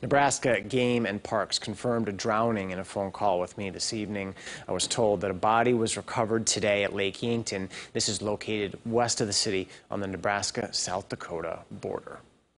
Nebraska Game and Parks confirmed a drowning in a phone call with me this evening. I was told that a body was recovered today at Lake Yankton. This is located west of the city on the Nebraska-South Dakota border.